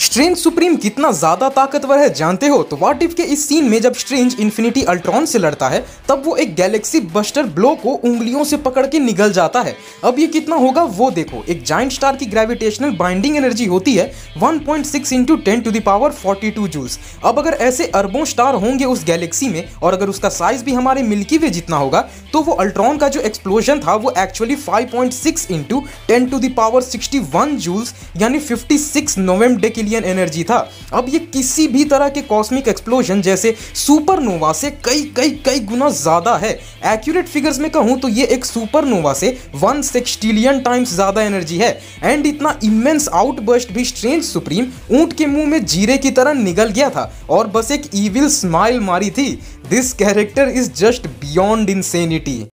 Strange supreme कितना ज्यादा ताकतवर है जानते हो? तो व्हाट इफ के इस सीन में जब स्ट्रेंज इन्फिनिटी अल्ट्रॉन से लड़ता है तब वो एक गैलेक्सी बस्टर ब्लो को उंगलियों से पकड़ के निगल जाता है। अब ये कितना होगा वो देखो। एक जायंट स्टार की ग्रेविटेशनल बाइंडिंग एनर्जी होती है 1.6 इंटू 10⁻42 जूल्स। अब अगर ऐसे अरबों स्टार होंगे उस गैलेक्सी में और अगर उसका साइज भी हमारे मिल्की वे जितना होगा तो वो अल्ट्रॉन का जो एक्सप्लोजन था वो एक्चुअली 5.6 इंटू 10⁻61 जूल्स यानी 56 नोवेम्डेकिलियन एनर्जी था। अब ये किसी भी तरह के कॉस्मिक एक्सप्लोजन जैसे सुपरनोवा से कई गुना ज्यादा है। एक्यूरेट फिगर्स में कहूं तो ये एक सुपरनोवा से 1 सेक्सटिलियन टाइम्स ज्यादा एनर्जी है। एंड इतना इमेंस आउटबर्स्ट भी स्ट्रेंज सुप्रीम ऊंट के मुंह में जीरे की तरह निगल गया था और बस एक इविल स्माइल मारी थी। This character is just beyond insanity.